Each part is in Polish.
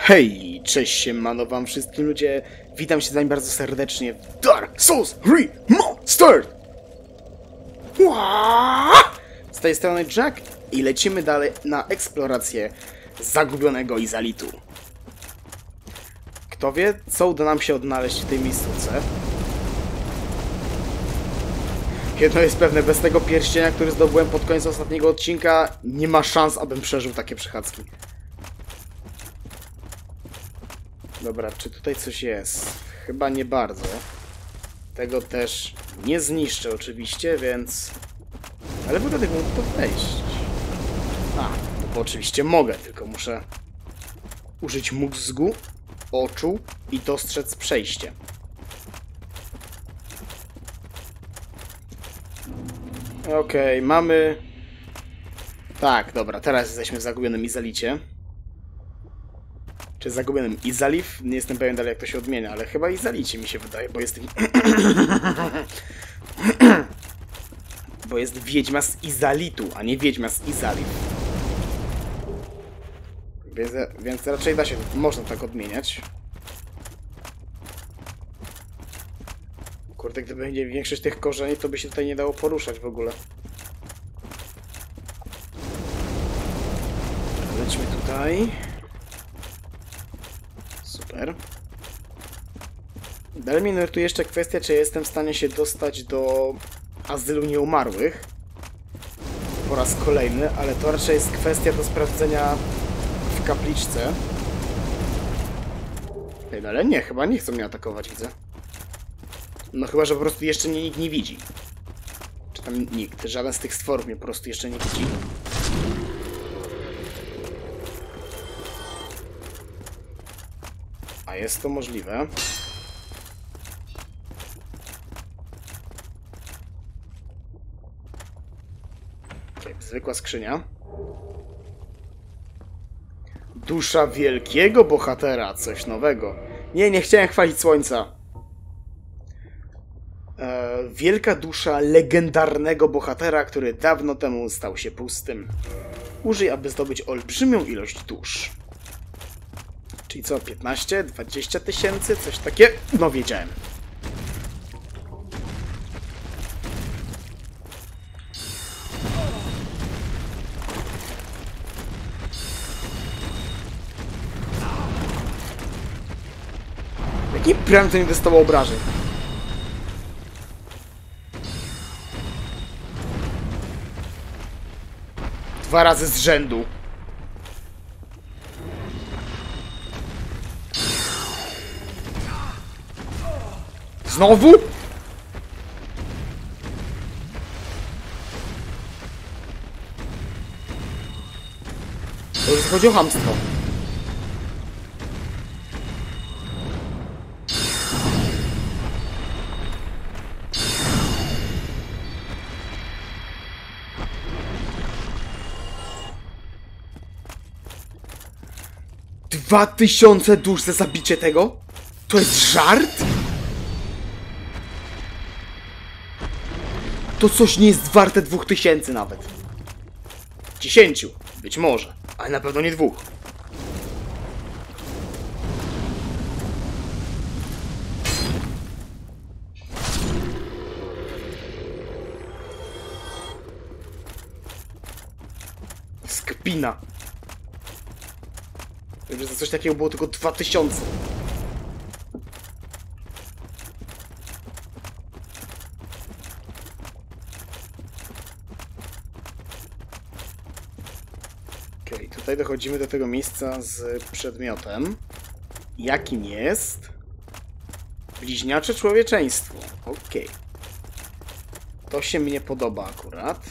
Hej, cześć siemano wam wszystkim ludzie, witam się z wami bardzo serdecznie w Dark Souls Remastered! Z tej strony Jack i lecimy dalej na eksplorację zagubionego Izalitu. Kto wie, co uda nam się odnaleźć w tej miejscówce? Jedno jest pewne, bez tego pierścienia, który zdobyłem pod koniec ostatniego odcinka, nie ma szans, abym przeżył takie przechadzki. Dobra, czy tutaj coś jest? Chyba nie bardzo. Tego też nie zniszczę oczywiście, więc... Ale w ogóle tego mógł to wejść. A, no bo oczywiście mogę, tylko muszę użyć mózgu, oczu i dostrzec przejście. Okej, mamy... Tak, dobra, teraz jesteśmy w zagubionym Izalicie. Czy zagubionym Izalif? Nie jestem pewien dalej jak to się odmienia, ale chyba Izalicie mi się wydaje, bo jest... bo jest wiedźma z Izalitu, a nie wiedźma z Izalif. Więc raczej da się, można tak odmieniać. Kurde, gdyby będzie większość tych korzeni, to by się tutaj nie dało poruszać w ogóle. Lećmy tutaj. Super. Dalej mnie nurtuje jeszcze kwestia, czy jestem w stanie się dostać do azylu nieumarłych. Po raz kolejny, ale to raczej jest kwestia do sprawdzenia w kapliczce. Ej, ale nie, chyba nie chcą mnie atakować, widzę. No chyba, że po prostu jeszcze mnie nikt nie widzi. Czy tam nikt, żaden z tych stworów mnie po prostu jeszcze nie widzi. A jest to możliwe. Okay, zwykła skrzynia. Dusza wielkiego bohatera, coś nowego. Nie chciałem chwalić słońca. Wielka dusza legendarnego bohatera, który dawno temu stał się pustym. Użyj, aby zdobyć olbrzymią ilość dusz. Czyli co, 15, 20 tysięcy? Coś takie? No wiedziałem. Jaki pram to nie dostawał obrażeń? Dwa razy z rzędu. Znowu? To już chodzi o chamstwo. Dwa 2000 dusz za zabicie tego? To jest żart? To coś nie jest warte 2000 nawet. 10, być może, ale na pewno nie 2. Skpina. Że za coś takiego było tylko 2000. Okej, tutaj dochodzimy do tego miejsca z przedmiotem. Jakim jest? Bliźniacze człowieczeństwo. Okej. To się mnie podoba akurat.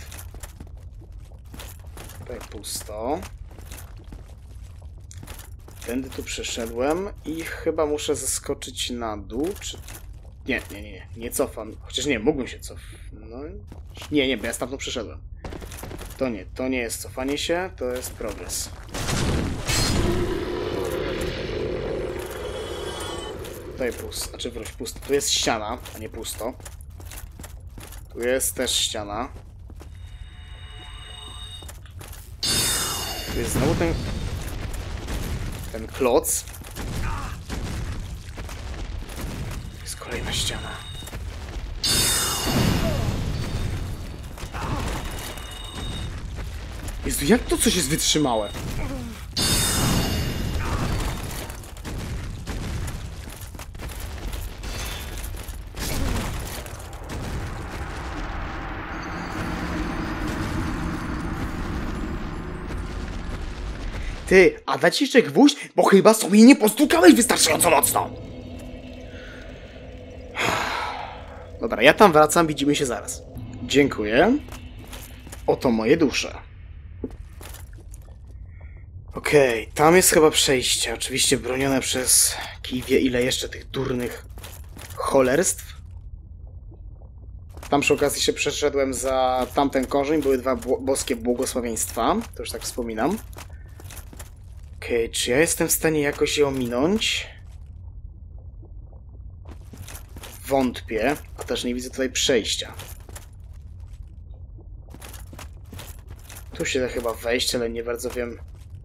Tutaj pusto. Tędy tu przeszedłem i chyba muszę zeskoczyć na dół, czy... Nie cofam. Chociaż nie, mógłbym się cofnąć. No... Nie, bo ja stamtąd przeszedłem. To nie jest cofanie się, to jest progres. Tutaj pusto, znaczy wróć pusto. Tu jest ściana, a nie pusto. Tu jest też ściana. Tu jest znowu ten... ten kloc. Jest kolejna ściana. Jezu, jak to coś jest wytrzymałe? Ty, a dać jeszcze gwóźdź? Bo chyba sobie nie postukałeś wystarczająco mocno. Dobra, ja tam wracam, widzimy się zaraz. Dziękuję. Oto moje dusze. Okej, tam jest chyba przejście. Oczywiście bronione przez kij wie ile jeszcze tych durnych cholerstw. Tam przy okazji się przeszedłem za tamten korzeń. Były dwa boskie błogosławieństwa. To już tak wspominam. Okej, czy ja jestem w stanie jakoś je ominąć? Wątpię, a też nie widzę tutaj przejścia. Tu się da chyba wejść, ale nie bardzo wiem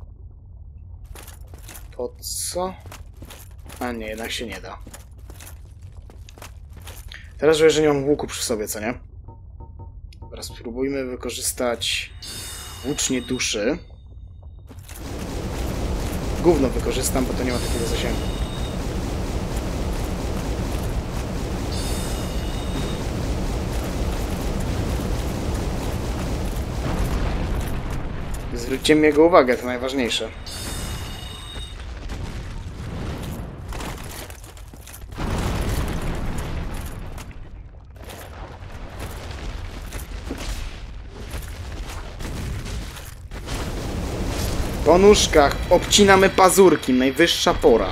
po co. A nie, jednak się nie da. Teraz żałuję, że nie mam łuku przy sobie, co nie? Teraz spróbujmy wykorzystać włócznie duszy. Gówno wykorzystam, bo to nie ma takiego zasięgu. Zwróćcie mi jego uwagę, to najważniejsze. Po nóżkach obcinamy pazurki, najwyższa pora.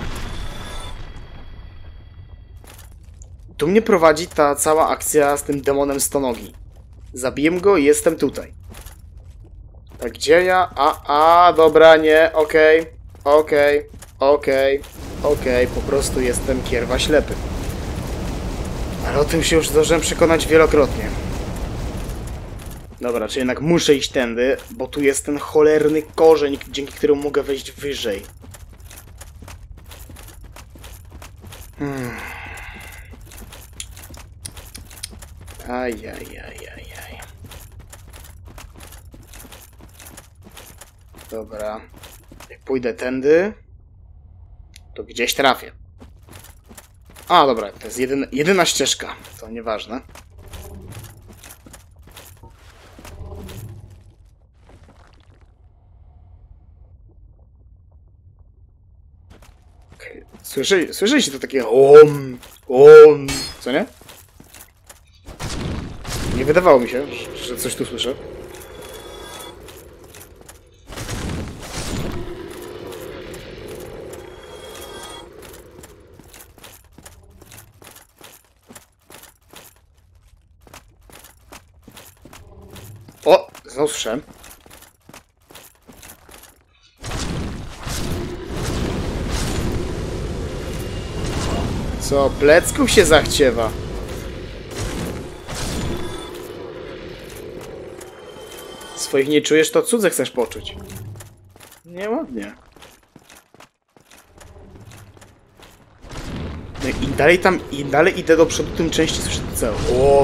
Tu mnie prowadzi ta cała akcja z tym demonem stonogi. Zabiję go i jestem tutaj. Tak, gdzie ja? Dobra, nie, okej, po prostu jestem kierwa ślepy. Ale o tym się już zdążyłem przekonać wielokrotnie. Dobra, czy jednak muszę iść tędy, bo tu jest ten cholerny korzeń, dzięki któremu mogę wejść wyżej. Ajajajajaj. Dobra. Jak pójdę tędy, to gdzieś trafię. A, dobra, to jest jedyna ścieżka. To nieważne. Okay. Słyszeliście to takie co nie? Nie wydawało mi się, że coś tu słyszę. O! Znowu słyszałem. Co? Plecków się zachciewa. Swoich nie czujesz, to cudze chcesz poczuć. Nieładnie. No i dalej idę do przodu, tym częściej słyszę to całe.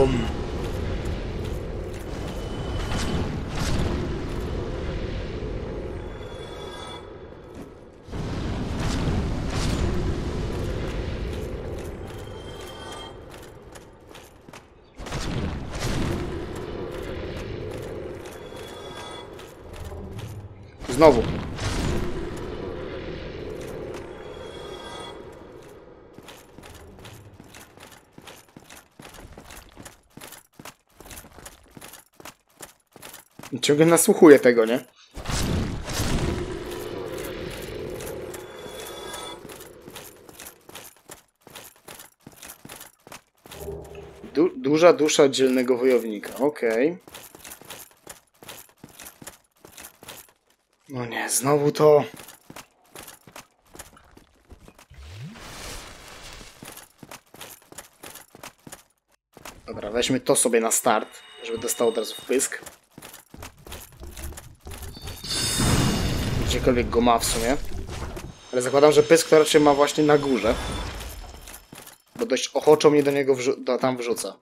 Znowu. Ciągle nasłuchuję tego, nie? Duża dusza dzielnego wojownika. Okej. No nie, znowu to... Dobra, weźmy to sobie na start, żeby dostał od razu wpysk. Gdziekolwiek go ma w sumie. Ale zakładam, że pysk to raczej ma właśnie na górze. Bo dość ochoczo mnie do niego tam wrzuca.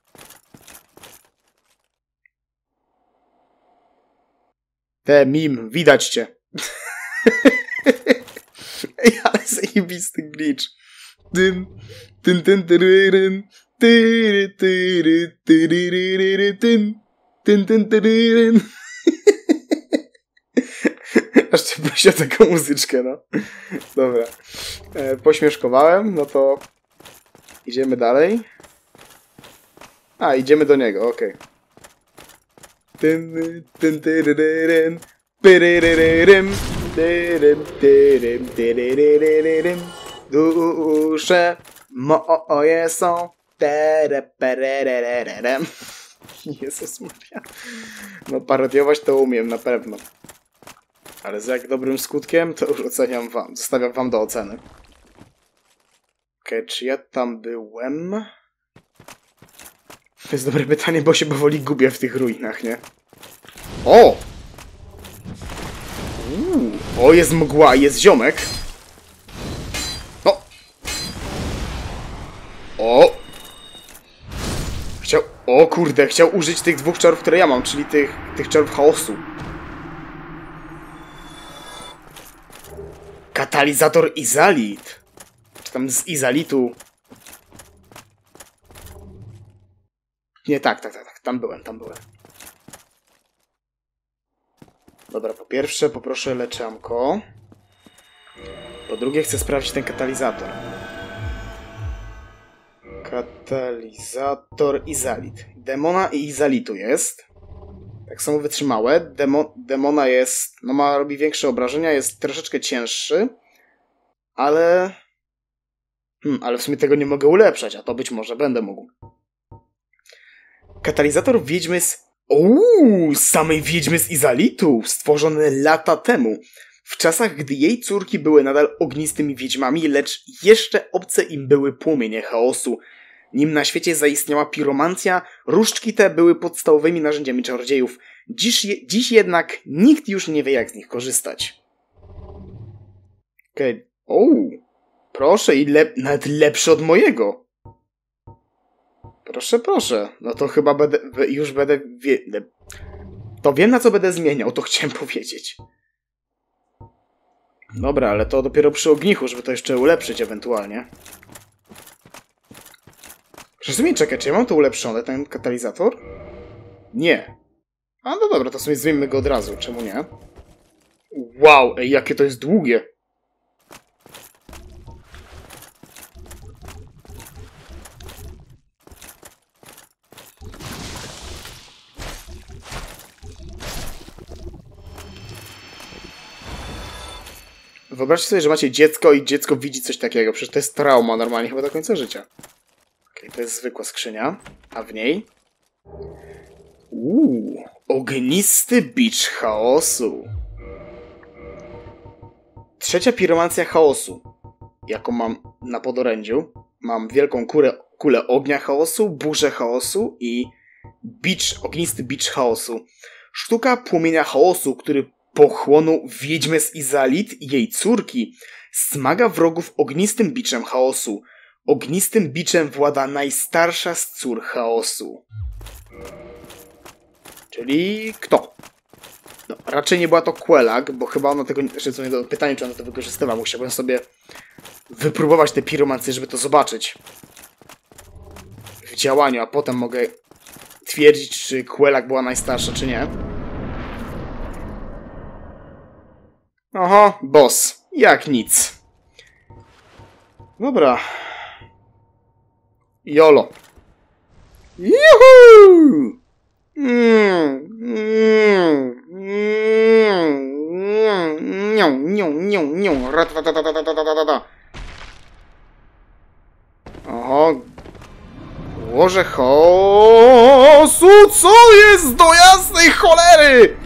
Mim, widać cię. Ej, ale zajebisty glitch. Aż cię prosi o taką muzyczkę, no. Dobra. Pośmieszkowałem, no to idziemy dalej. A, idziemy do niego, okej. Dusze moje są. Jezus Maria. No parodiować to umiem, na pewno. Ale z jak dobrym skutkiem, to już oceniam wam. Zostawiam wam do oceny. Okej, czy ja tam byłem? To jest dobre pytanie, bo się powoli gubię w tych ruinach, nie? O! O, jest mgła, jest ziomek. O! O kurde, chciał użyć tych dwóch czarów, które ja mam, czyli tych czarów chaosu. Katalizator Izalit. Czy tam z Izalitu? Nie, tak. Tam byłem. Dobra, po pierwsze poproszę leczamko. Po drugie chcę sprawdzić ten katalizator. Katalizator Izalit. Demona i Izalitu jest. Tak samo wytrzymałe. Demona jest... No robi większe obrażenia, jest troszeczkę cięższy. Ale... ale w sumie tego nie mogę ulepszać, a to być może będę mógł. Katalizator wiedźmy z... samej wiedźmy z Izalitu, stworzony lata temu. W czasach, gdy jej córki były nadal ognistymi wiedźmami, lecz jeszcze obce im były płomienie chaosu. Nim na świecie zaistniała piromancja, różdżki te były podstawowymi narzędziami czarodziejów. Dziś jednak nikt już nie wie, jak z nich korzystać. Okej. Proszę, i nawet lepszy od mojego. Proszę. No to chyba już będę... To wiem, na co będę zmieniał, to chciałem powiedzieć. Dobra, ale to dopiero przy ognichu, żeby to jeszcze ulepszyć ewentualnie. Rozumiem, czekaj, czy ja mam to ulepszone, ten katalizator? Nie. A no dobra, to sobie zmienimy go od razu, czemu nie? Wow, ej, jakie to jest długie. Wyobraźcie sobie, że macie dziecko i dziecko widzi coś takiego. Przecież to jest trauma normalnie chyba do końca życia. Okej, to jest zwykła skrzynia. A w niej? Ognisty bicz chaosu. Trzecia piromancja chaosu, jaką mam na podorędziu. Mam wielką kulę ognia chaosu, burzę chaosu i ognisty bicz chaosu. Sztuka płomienia chaosu, który pochłonął wiedźmę z Izalit i jej córki, smaga wrogów ognistym biczem chaosu. Ognistym biczem włada najstarsza z cór chaosu. Czyli kto? No, raczej nie była to Quelag, bo chyba ona tego... Jeszcze co nie do pytania, czy ona to wykorzystywała. Musiałbym sobie wypróbować te piromancje, żeby to zobaczyć w działaniu, a potem mogę twierdzić, czy Quelag była najstarsza, czy nie. Oho, boss. Jak nic. Dobra. Jolo. Juhu! Oho. Łoże chaosu! Co jest do jasnej cholery?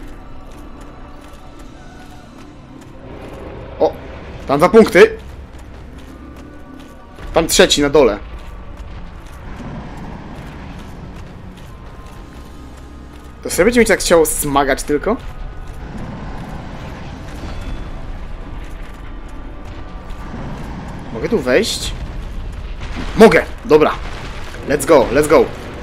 O! Tam 2 punkty. Tam 3 na dole. To sobie będzie mi tak chciało smagać tylko? Mogę tu wejść? Mogę! Dobra. Let's go, let's go.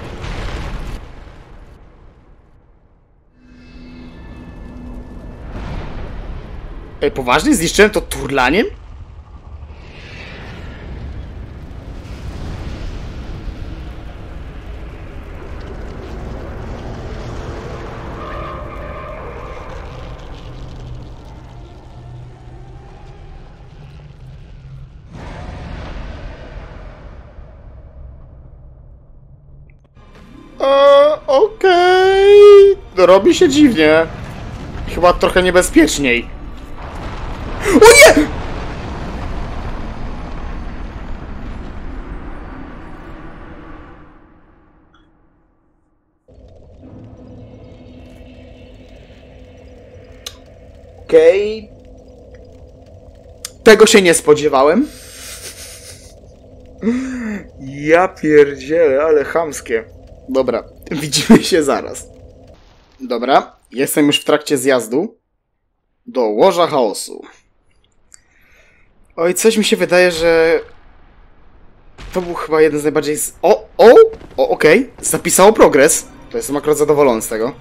Ej, poważnie? Zniszczyłem to turlaniem? Okej. Robi się dziwnie. Chyba trochę niebezpieczniej. O nie! Okej. Tego się nie spodziewałem. Ja pierdzielę, ale chamskie. Dobra, widzimy się zaraz. Dobra, jestem już w trakcie zjazdu do łoża chaosu. Oj, coś mi się wydaje, że to był chyba jeden z najbardziej... Okej. Zapisało progres. To jestem akurat zadowolony z tego.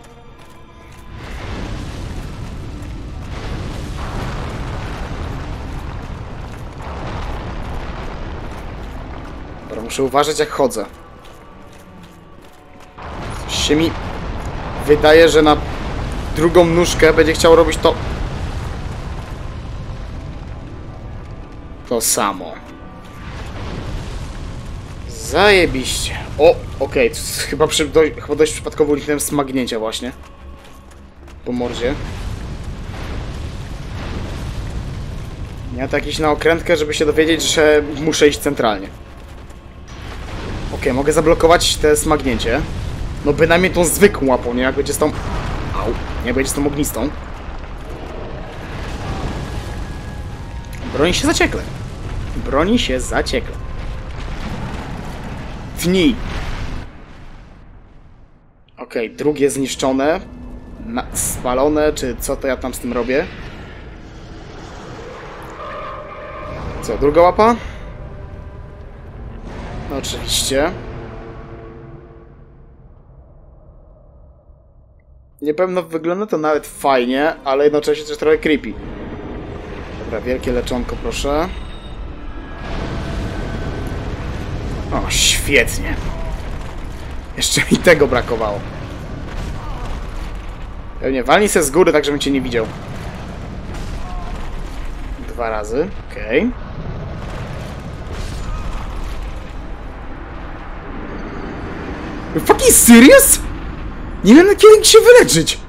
Dobra, muszę uważać jak chodzę. Coś się mi wydaje, że na drugą nóżkę będzie chciał robić to samo. Zajebiście. Okej. Chyba dość przypadkowo uniknąłem smagnięcia właśnie. Po mordzie. Miałem to jakieś na okrętkę, żeby się dowiedzieć, że muszę iść centralnie. Okej, mogę zablokować te smagnięcie. No bynajmniej tą zwykłą łapą, nie? Jak będzie z tą... Au. Nie będzie z tą ognistą. Broni się zaciekle. Broni się zaciekle. Tnij. Okej, drugie zniszczone. Spalone, czy co to ja tam z tym robię? Co, druga łapa? No oczywiście. Niepewno wygląda to nawet fajnie, ale jednocześnie też trochę creepy. Dobra, wielkie leczonko, proszę. O, świetnie. Jeszcze mi tego brakowało. Pewnie walnij se z góry, tak żebym cię nie widział. 2 razy, okej. Fucking serious? Nie wiem na kiedy się wyleczyć.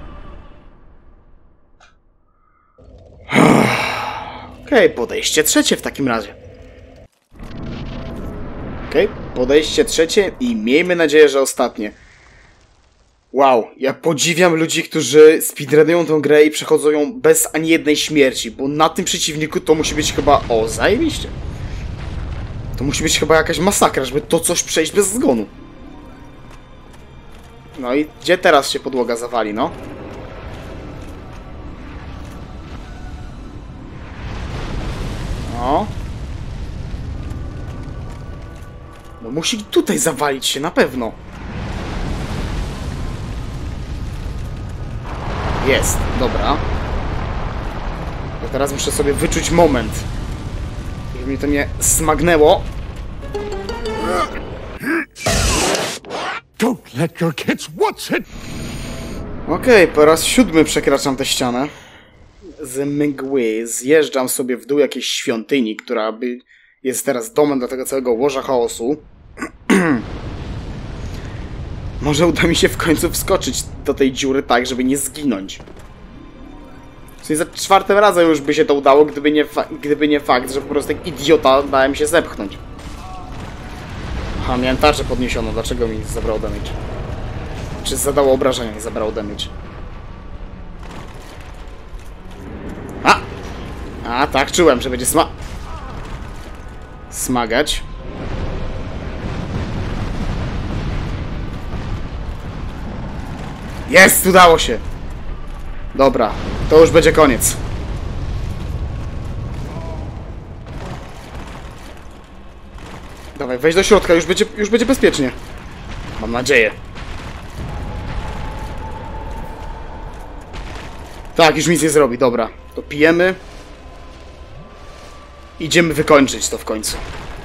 Okej, podejście trzecie w takim razie. Okej, podejście trzecie i miejmy nadzieję, że ostatnie. Wow, ja podziwiam ludzi, którzy speedrunują tę grę i przechodzą ją bez ani jednej śmierci, bo na tym przeciwniku to musi być chyba... O, zajebiście. To musi być chyba jakaś masakra, żeby to coś przejść bez zgonu. No i gdzie teraz się podłoga zawali, no? No. No musi tutaj zawalić się, na pewno. Jest, dobra. Ja teraz muszę sobie wyczuć moment, żeby mi to nie smagnęło. Don't let your kids watch it. Okej, po raz 7 przekraczam tę ścianę. Z mgły zjeżdżam sobie w dół jakiejś świątyni, która jest teraz domem do tego całego łoża chaosu. Może uda mi się w końcu wskoczyć do tej dziury tak, żeby nie zginąć. Czyli za 4 razem już by się to udało, gdyby nie fakt, że po prostu jak idiota dałem się zepchnąć. Aha, miałem tarczę podniesioną, dlaczego mi zabrało damage? Czy zadało obrażenia i zabrało damage? A, tak, czułem, że będzie smagać. Jest! Udało się! Dobra, to już będzie koniec. Dawaj, wejdź do środka, już będzie bezpiecznie. Mam nadzieję. Tak, już nic nie zrobi, dobra. To pijemy. Idziemy wykończyć to w końcu.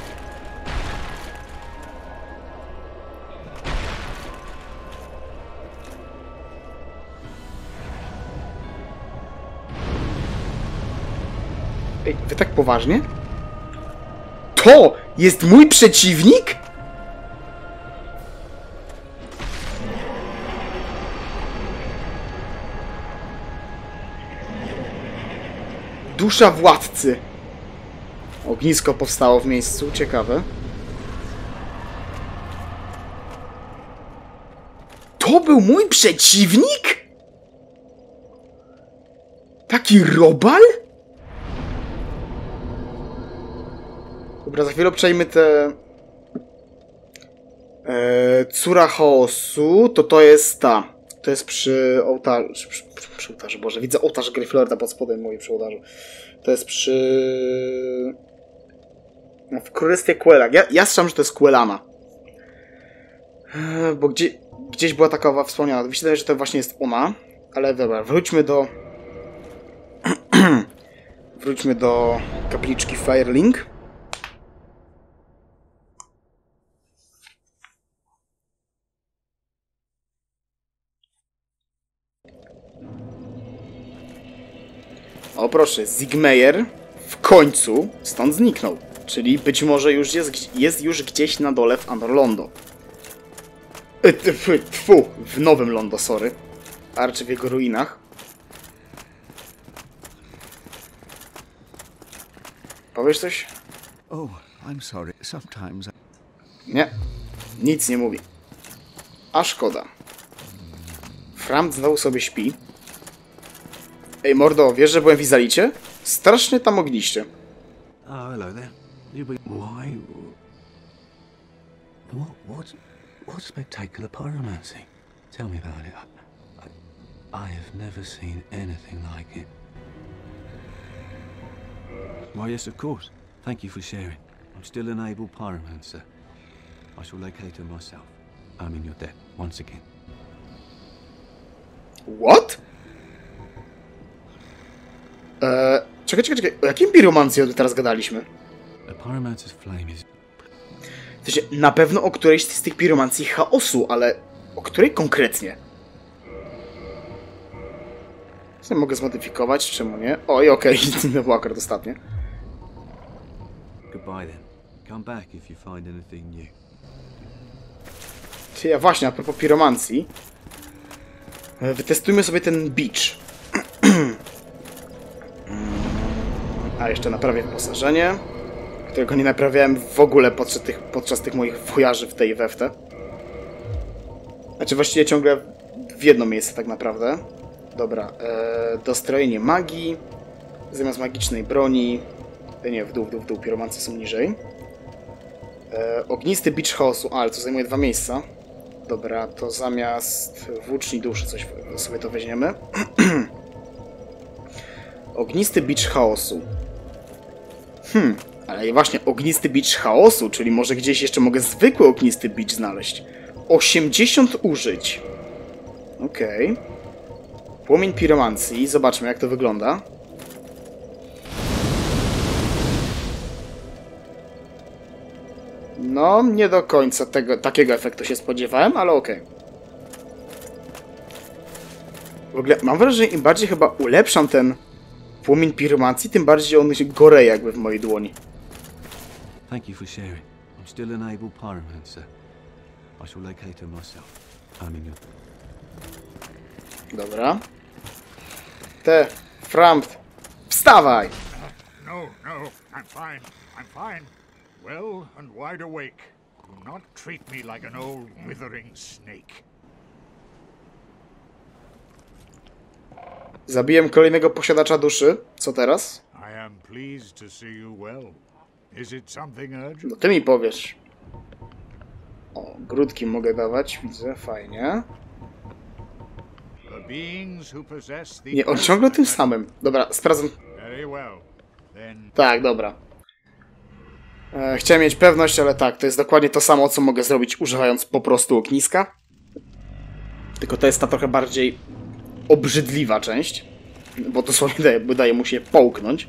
Ej, wy tak poważnie? To jest mój przeciwnik? Dusza władcy. Ognisko powstało w miejscu, ciekawe. To był mój przeciwnik? Taki robal? Dobra, za chwilę obczajmy te... Córa chaosu, to jest ta. To jest przy ołtarzu. Przy ołtarzu, Boże, widzę ołtarz Gryffindora pod spodem mojej przy ołtarzu. To jest przy... No, w Królestwie Quelaag. Ja strzelam, że to jest Quellana. Bo gdzieś była taka wspomniana. Wydaje się, że to właśnie jest ona. Ale dobra, wróćmy do... wróćmy do kapliczki Firelink. O proszę, Sigmeyer w końcu stąd zniknął. Czyli być może już jest już gdzieś na dole w Anor Londo. Tfu, w Nowym Londo, sorry. Arczy w jego ruinach. Powiesz coś? Oh, I'm sorry. Sometimes Nie, nic nie mówi. A szkoda. Frampt znowu sobie śpi. Ej, mordo, wiesz, że byłem w Izalicie? Strasznie tam ogniście. Oh, hello there. Why? What's spectacular pyromancy? Tell me about it. I have never seen anything like it. Why, yes, of course. Thank you for sharing. I'm still an able pyromancer. I shall locate her myself. I'm in your debt once again. What? Czekaj. O jakim piromancji teraz gadaliśmy? A pyromancer's flame is... W sensie, na pewno o którejś z tych piromancji chaosu, ale o której konkretnie? Sobie mogę zmodyfikować, czemu nie? Oj, okej, to było akurat ostatnie. Goodbye then. Come back if you find anything new. Ja właśnie, a propos piromancji. Wytestujmy sobie ten beach. A jeszcze naprawię wyposażenie, którego nie naprawiałem w ogóle podczas tych moich wujarzy w tej weftę. Znaczy właściwie ciągle w jedno miejsce tak naprawdę. Dobra, dostrojenie magii. Zamiast magicznej broni... Nie, w dół, piromancy są niżej. Ognisty bicz chaosu, ale to zajmuje 2 miejsca. Dobra, to zamiast włóczni duszy coś sobie to weźmiemy. Ognisty bicz chaosu. Ale właśnie ognisty bicz chaosu, czyli może gdzieś jeszcze mogę zwykły ognisty bicz znaleźć. 80 użyć. Okej. Płomień piromancji. Zobaczmy, jak to wygląda. No, nie do końca takiego efektu się spodziewałem, ale okej. W ogóle mam wrażenie, że im bardziej chyba ulepszam ten płomień piromancji, tym bardziej on się goreje jakby w mojej dłoni. Thank you for sharing. I'm still an able pyromancer. I shall locate her myself. I'm in your... Dobra. Frampt, wstawaj! No, I'm fine. Well and wide awake. Do not treat me like an old withering snake. Zabiłem kolejnego posiadacza duszy. Co teraz? I am pleased to see you well. Is it something urgent? No ty mi powiesz. O, grudki mogę dawać, widzę, fajnie. The beings who possess the... Nie, on ciągle o tym samym. Dobra, sprawdzam. Very well. Then Tak, dobra. Chciałem mieć pewność, ale tak, to jest dokładnie to samo, co mogę zrobić używając po prostu ogniska. Tylko to jest ta trochę bardziej obrzydliwa część, bo dosłownie daje mu się połknąć.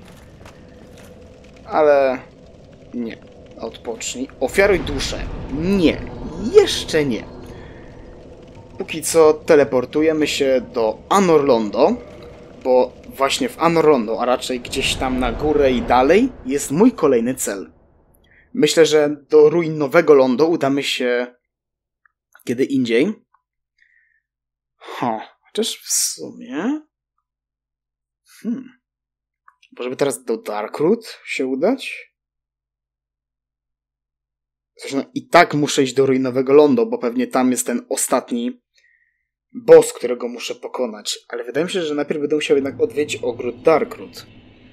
Ale nie. Odpocznij. Ofiaruj duszę. Nie. Jeszcze nie. Póki co teleportujemy się do Anor Londo, bo właśnie w Anor Londo, a raczej gdzieś tam na górę i dalej, jest mój kolejny cel. Myślę, że do ruin Nowego Londo udamy się kiedy indziej. Chociaż w sumie... Może by teraz do Darkroot się udać? Zresztą i tak muszę iść do ruin Nowego Londo, bo pewnie tam jest ten ostatni boss, którego muszę pokonać. Ale wydaje mi się, że najpierw będę musiał jednak odwiedzić ogród Darkroot.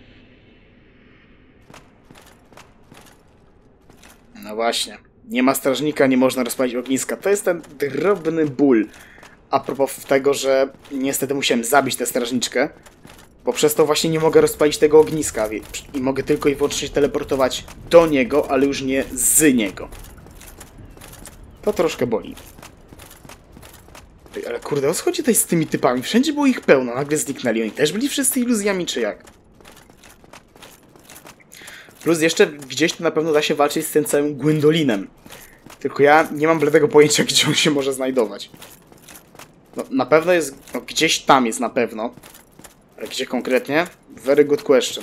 No właśnie. Nie ma strażnika, nie można rozpalić ogniska. To jest ten drobny ból. A propos tego, że niestety musiałem zabić tę strażniczkę, bo przez to właśnie nie mogę rozpalić tego ogniska i mogę tylko i wyłącznie teleportować do niego, ale już nie z niego. To troszkę boli. Ale kurde, o co chodzi tutaj z tymi typami? Wszędzie było ich pełno, nagle zniknęli. Oni też byli wszyscy iluzjami, czy jak? Plus jeszcze gdzieś tu na pewno da się walczyć z tym całym Gwendolinem. Tylko ja nie mam bladego pojęcia, gdzie on się może znajdować. No, na pewno jest... No, gdzieś tam jest na pewno. Ale gdzie konkretnie? Very good question.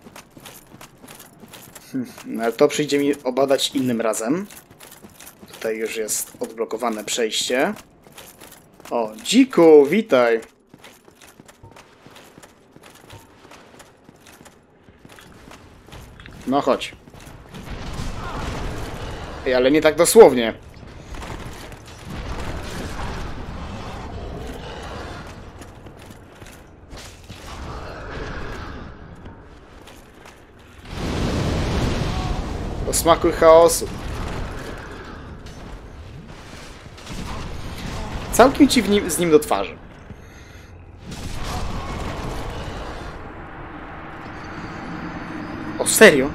No, ale to przyjdzie mi obadać innym razem. Tutaj już jest odblokowane przejście. O, dziku, witaj! No chodź. Ej, ale nie tak dosłownie. Posmakuj chaosu. Całkiem ci z nim do twarzy. O, serio?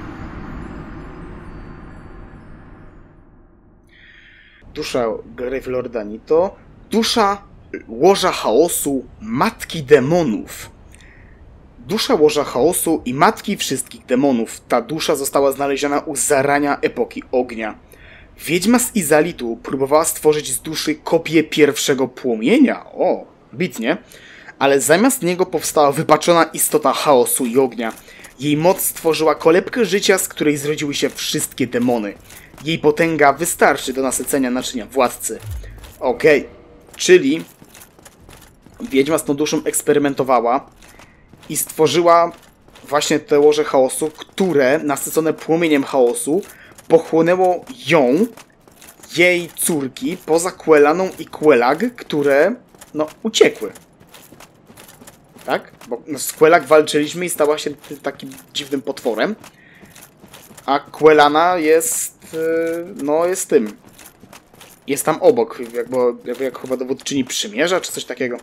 Dusza Gravelordani to dusza łoża chaosu matki demonów. Dusza łoża chaosu i matki wszystkich demonów. Ta dusza została znaleziona u zarania epoki ognia. Wiedźma z Izalitu próbowała stworzyć z duszy kopię pierwszego płomienia. O, bitnie. Ale zamiast niego powstała wypaczona istota chaosu i ognia. Jej moc stworzyła kolebkę życia, z której zrodziły się wszystkie demony. Jej potęga wystarczy do nasycenia naczynia władcy. Okej, czyli wiedźma z tą duszą eksperymentowała i stworzyła właśnie te łoże chaosu, które nasycone płomieniem chaosu pochłonęło ją, jej córki, poza Quellaną i Quelag, które, no, uciekły. Tak? Bo z Quelag walczyliśmy i stała się takim dziwnym potworem. A Quellana jest, no, jest tym. Jest tam obok, jak chyba dowódczyni przymierza, czy coś takiego.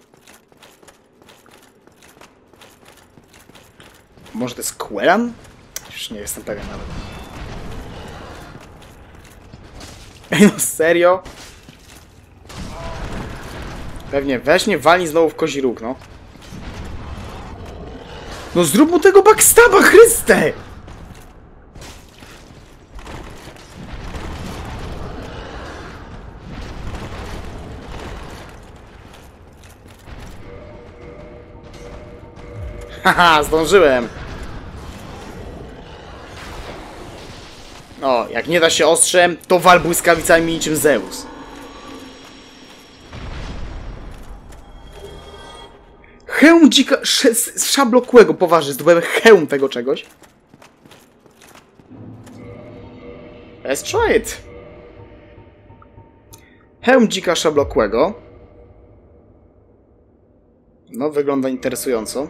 Może to jest Quellan? Już nie jestem pewien nawet. Ej, no serio? Pewnie, weź nie walnij znowu w kozi róg, no. No zrób mu tego backstaba, Chryste! Haha, zdążyłem! O, jak nie da się ostrzem, to wal błyskawicami niczym Zeus. Hełm dzika... szablokłego, poważnie, zdobyłem hełm tego czegoś. Let's try it. Hełm dzika szablokłego. No, wygląda interesująco.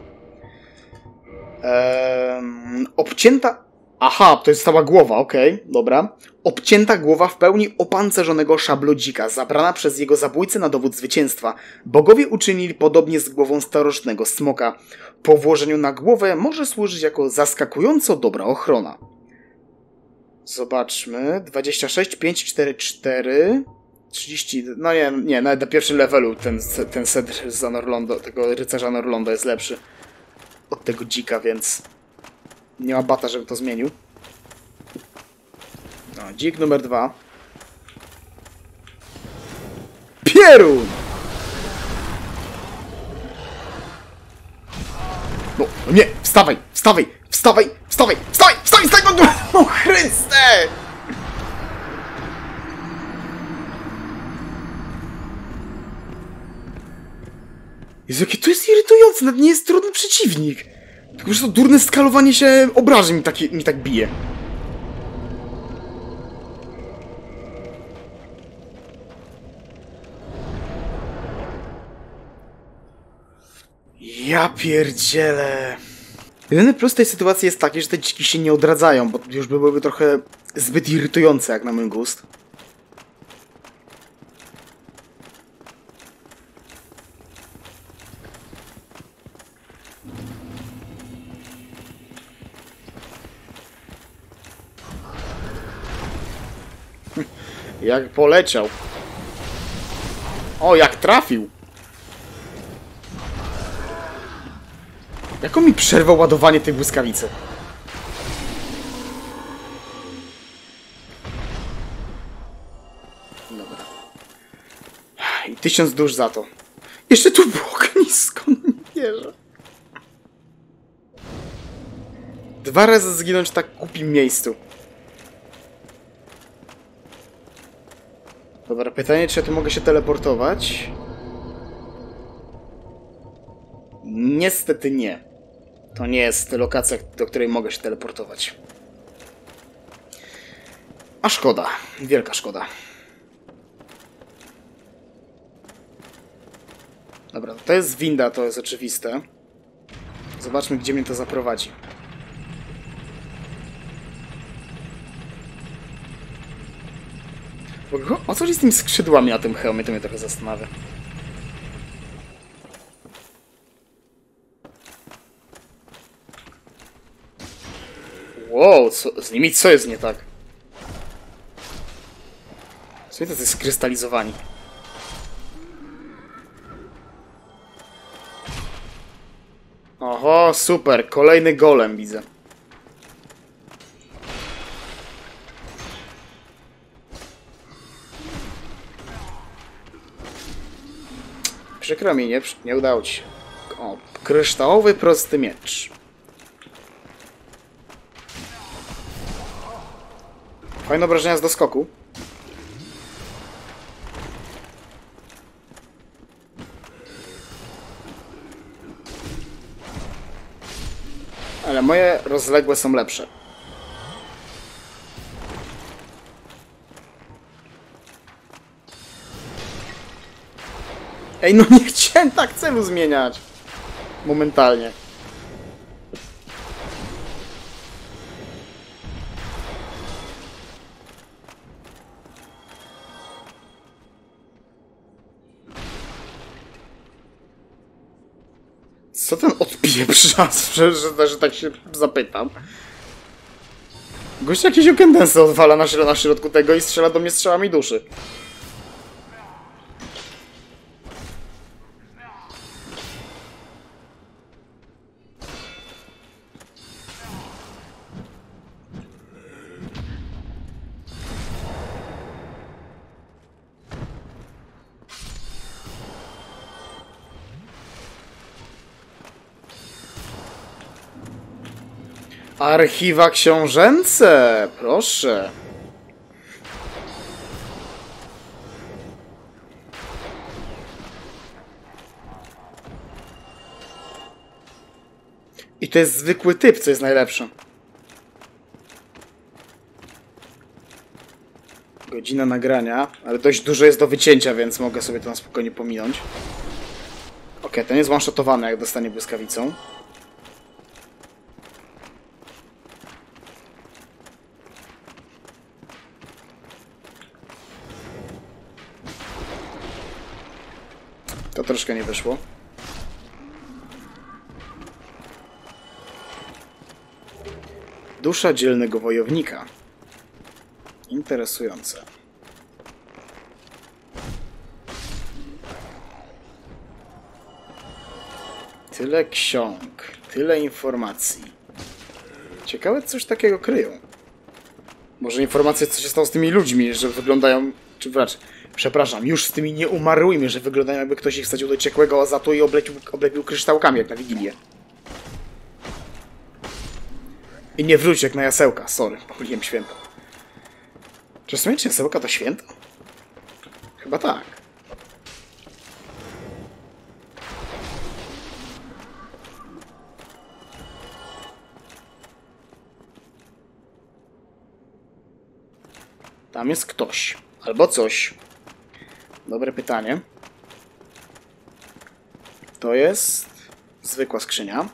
Obcięta... Aha, to jest cała głowa, okej, dobra. Obcięta głowa w pełni opancerzonego szablodzika, zabrana przez jego zabójcę na dowód zwycięstwa. Bogowie uczynili podobnie z głową starożytnego smoka. Po włożeniu na głowę może służyć jako zaskakująco dobra ochrona. Zobaczmy. 26, 5, 4, 4. 30. No nie, nawet na pierwszym levelu ten set z Anorlondo, tego rycerza Anorlondo jest lepszy od tego dzika, więc nie ma bata, żeby to zmienił. No, dzik numer 2. Pierun! No nie! Wstawaj! Wstawaj! Wstawaj! Wstawaj! Wstawaj! Wstawaj! Wstawaj! No Chryste! Jezu, jakie to jest irytujące! Nawet nie jest trudny przeciwnik! Tylko, że to durne skalowanie się obrażeń mi tak bije. Ja pierdzielę. Jedyny plus tej sytuacji jest taki, że te dziki się nie odradzają, bo już byłyby trochę zbyt irytujące jak na mój gust. Jak poleciał. O, jak trafił. Jak on mi przerwał ładowanie tej błyskawicy? Dobra. I 1000 dusz za to. Jeszcze tu było ognisko, no nie wierzę. 2 razy zginąć w tak głupim miejscu. Dobra, pytanie, czy ja tu mogę się teleportować? Niestety nie. To nie jest lokacja, do której mogę się teleportować. A szkoda. Wielka szkoda. Dobra, to jest winda, to jest oczywiste. Zobaczmy, gdzie mnie to zaprowadzi. O co chodzi z tymi skrzydłami na tym hełmie? To mnie trochę zastanawia. Wow, z nimi co jest nie tak? Są tacy skrystalizowani. Oho, super. Kolejny golem widzę. Przykro mi, nie udało ci się. O, kryształowy prosty miecz. Fajne obrażenia z doskoku. Ale moje rozległe są lepsze. Ej, no nie chciałem tak celu zmieniać. Momentalnie. Co ten odpieprza, że tak się zapytam? Gość jakieś okendensy odwala na środku tego i strzela do mnie strzałami duszy. Archiwa książęce! Proszę. I to jest zwykły typ, co jest najlepsze. Godzina nagrania, ale dość dużo jest do wycięcia, więc mogę sobie to na spokojnie pominąć. Okej, ten jest one-shotowany, jak dostanie błyskawicą. To troszkę nie wyszło. Dusza dzielnego wojownika. Interesujące. Tyle ksiąg, tyle informacji. Ciekawe, coś takiego kryją. Może informacje, co się stało z tymi ludźmi, że wyglądają... Czy wracz, przepraszam, już z tymi nieumarłymi, że wyglądają, jakby ktoś ich wsadził do ciekłego azatu i oblepił kryształkami, jak na Wigilię. I nie wróć jak na jasełka, sorry, pomyliłem święta. Czy w sumie jasełka to święta? Chyba tak. Tam jest ktoś. Albo coś. Dobre pytanie. To jest zwykła skrzynia.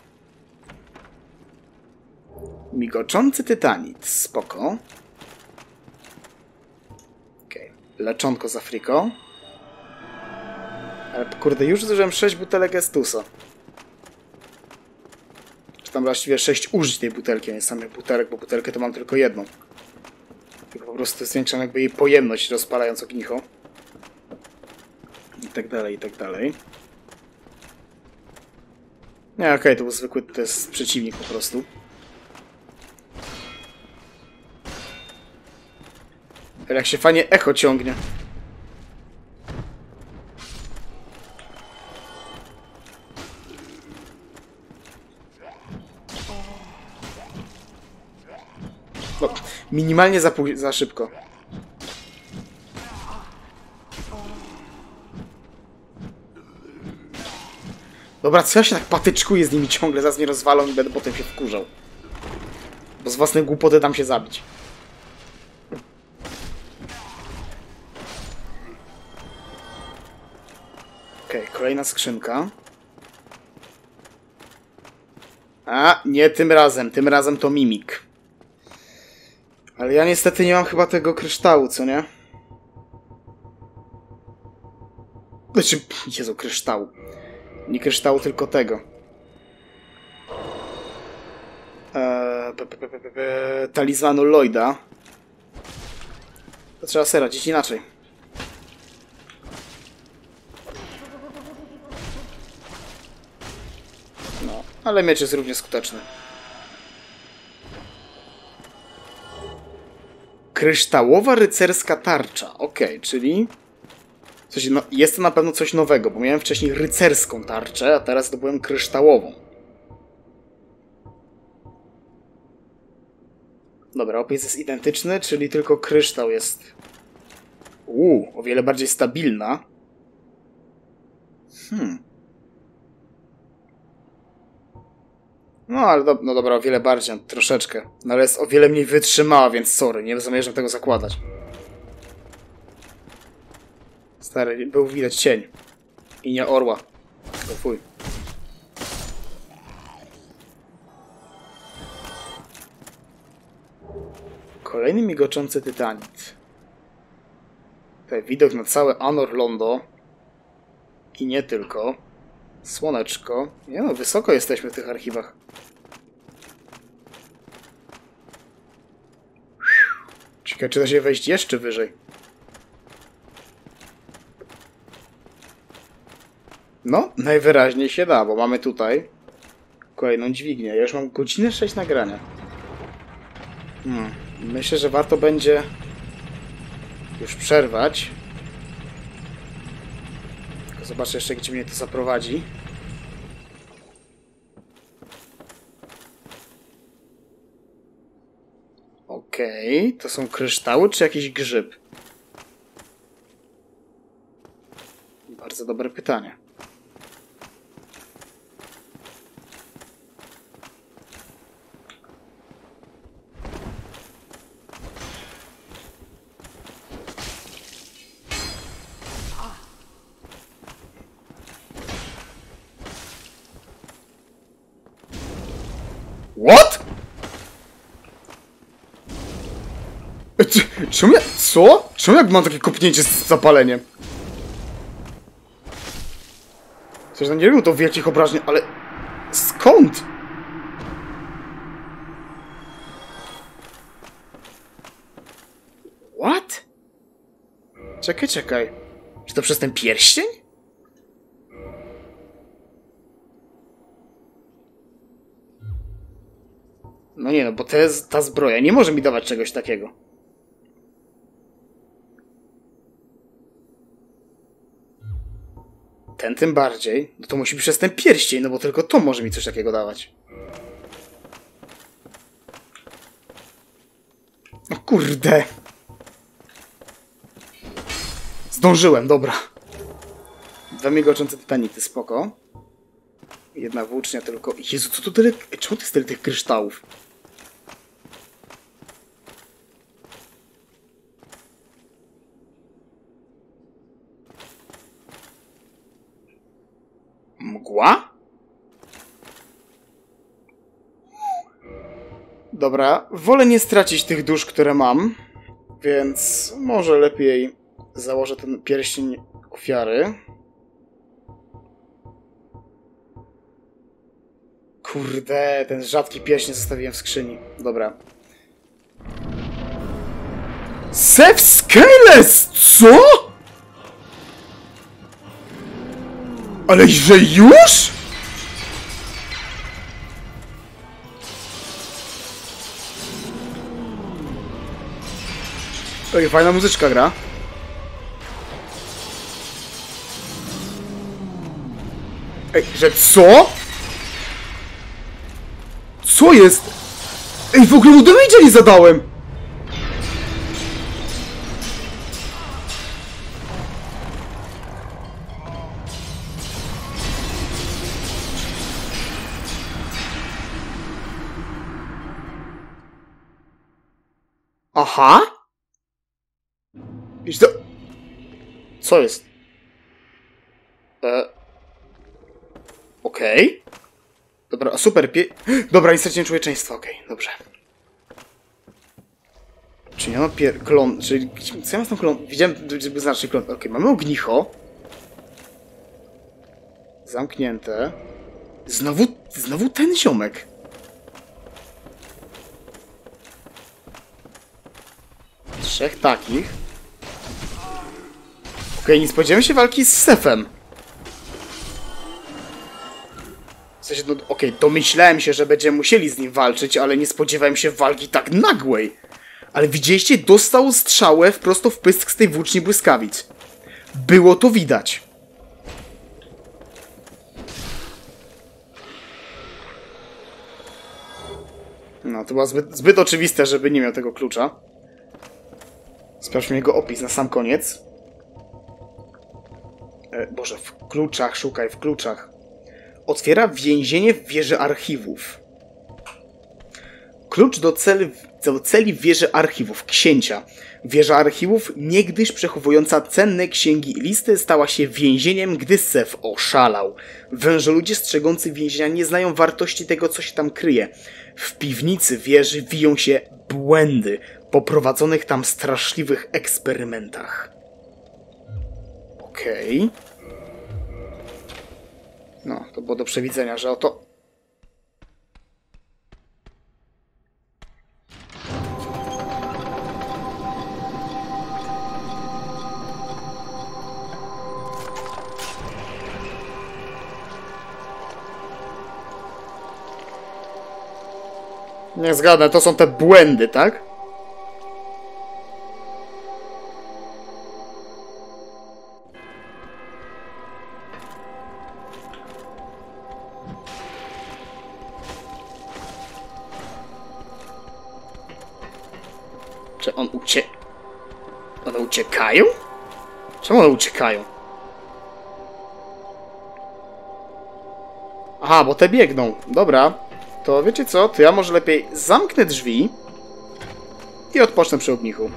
Migoczący tytanit. Spoko. Okej. Leczonko z Afriko. Ale kurde, już zużyłem 6 butelek Estusa. Czy tam właściwie 6 użyć tej butelki, a nie samych butelek, bo butelkę to mam tylko jedną. Tylko po prostu zwiększam jakby jej pojemność, rozpalając ognicho. I tak dalej, i tak dalej. Nie, okej, to był zwykły, to jest przeciwnik po prostu. Ale jak się fajnie echo ciągnie. No, minimalnie za szybko. Dobra, co ja się tak patyczkuję z nimi ciągle, zaraz mnie rozwalą i będę potem się wkurzał. Bo z własnej głupoty dam się zabić. Okej, kolejna skrzynka. A, nie tym razem. Tym razem to mimik. Ale ja niestety nie mam chyba tego kryształu, co nie? Znaczy, Jezu, kryształu. Nie kryształu, tylko tego. Talizmanu Lloyda. To trzeba sobie radzić inaczej. No, ale miecz jest równie skuteczny. Kryształowa rycerska tarcza. Okej, czyli... Coś, no, jest to na pewno coś nowego, bo miałem wcześniej rycerską tarczę, a teraz zdobyłem kryształową. Dobra, opis jest identyczny, czyli tylko kryształ jest... o wiele bardziej stabilna. No, ale no dobra, o wiele bardziej, troszeczkę. No ale jest o wiele mniej wytrzymała, więc sorry, nie zamierzam tego zakładać. Stary, był widać cień. I nie orła. To fuj. Kolejny migoczący tytanit. Tutaj widok na całe Anor Londo. I nie tylko. Słoneczko. Nie no, wysoko jesteśmy w tych archiwach. Ciekawe, czy da się wejść jeszcze wyżej. No, najwyraźniej się da, bo mamy tutaj kolejną dźwignię. Ja już mam godzinę 6 nagrania. Myślę, że warto będzie już przerwać. Tylko zobaczę jeszcze, gdzie mnie to zaprowadzi. Okej, to są kryształy czy jakiś grzyb? Bardzo dobre pytanie. What? Czemu ja... Co? Czemu jak mam takie kopnięcie z zapaleniem? Coś tam nie robią to wielkich obrażeń, ale... Skąd? Czekaj. Czy to przez ten pierścień? No nie no, bo ta zbroja nie może mi dawać czegoś takiego. Ten tym bardziej. No to musi być przez ten pierścień, no bo tylko to może mi coś takiego dawać. No kurde. Zdążyłem, dobra. 2 migoczące tytanity, spoko. Jedna włócznia tylko. Jezu, co to tyle... Czemu to jest tyle tych kryształów? Mgła? Dobra, wolę nie stracić tych dusz, które mam, więc może lepiej założę ten pierścień ofiary. Kurde, ten rzadki pierścień zostawiłem w skrzyni. Dobra. Seth Skeles! Co?! Ale że już?! Oj, fajna muzyczka gra. Ej, że co?! Co jest?! Ej, w ogóle mu damage'a nie zadałem! Aha? Iż to... Co jest? Okej. Dobra, super Dobra, nie straciłem człowieczeństwa, okej, dobrze. Czy nie ma klon... Czyli... Co ja mam tam klon? Widziałem, żeby znacznie klon... Okej, mamy ognicho. Zamknięte. Znowu ten ziomek. Trzech takich. Okej, nie spodziewałem się walki z Sethem. W sensie, no okej, domyślałem się, że będziemy musieli z nim walczyć, ale nie spodziewałem się walki tak nagłej. Ale widzieliście? Dostał strzałę prosto w pysk z tej włóczni błyskawic. Było to widać. No, to było zbyt oczywiste, żeby nie miał tego klucza. Sprawdźmy jego opis na sam koniec. Boże, w kluczach, szukaj, w kluczach. Otwiera więzienie w wieży archiwów. Klucz do celi w wieży archiwów księcia. Wieża archiwów, niegdyś przechowująca cenne księgi i listy, stała się więzieniem, gdy Seth oszalał. Wężoludzie strzegący więzienia nie znają wartości tego, co się tam kryje. W piwnicy wieży wiją się błędy po prowadzonych tam straszliwych eksperymentach. Okej. No, to było do przewidzenia, że oto... Nie zgadnę, to są te błędy, tak? Czy one uciekają? Czemu one uciekają? Aha, bo te biegną. Dobra. To wiecie co? To ja może lepiej zamknę drzwi i odpocznę przy ognichu.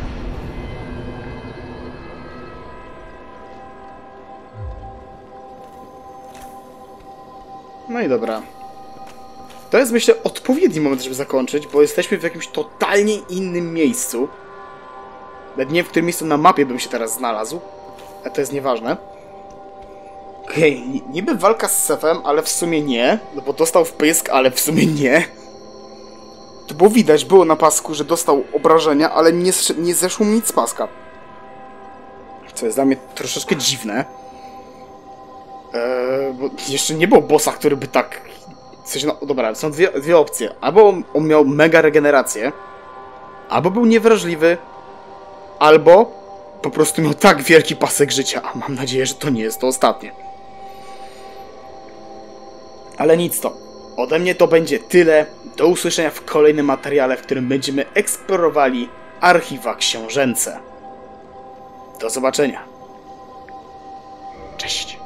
No i dobra. To jest, myślę, odpowiedni moment, żeby zakończyć, bo jesteśmy w jakimś totalnie innym miejscu. Nawet nie wiem, w którym miejscu na mapie bym się teraz znalazł. A to jest nieważne. Okej, niby walka z Sethem, ale w sumie nie. No bo dostał w pysk, ale w sumie nie. To było widać, było na pasku, że dostał obrażenia, ale nie zeszło mu nic z paska. Co jest dla mnie troszeczkę dziwne. Bo jeszcze nie było bossa, który by tak... W sensie, no dobra, są dwie opcje. Albo on miał mega regenerację, albo był niewrażliwy, albo po prostu miał tak wielki pasek życia, a mam nadzieję, że to nie jest to ostatnie. Ale nic to. Ode mnie to będzie tyle. Do usłyszenia w kolejnym materiale, w którym będziemy eksplorowali archiwa książęce. Do zobaczenia. Cześć.